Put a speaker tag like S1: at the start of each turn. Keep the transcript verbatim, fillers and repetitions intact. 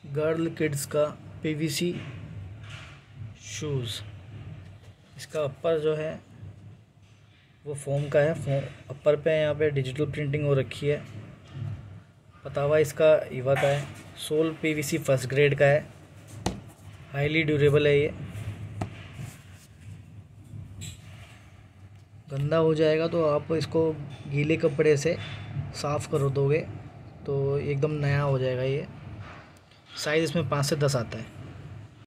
S1: Girl kids का PVC shoes. इसका upper जो है वो फोम का है। फोम अपर पे यहाँ पे डिजिटल प्रिंटिंग हो रखी है। पतावा इसका ईवा का है। सोल पीवीसी फर्स्ट ग्रेड का है। हाईली ड्यूरेबल है। ये गंदा हो जाएगा तो आप इसको गीले कपड़े से साफ़ कर दोगे तो एकदम नया हो जाएगा ये। साइज़ इसमें पाँच से दस आता है।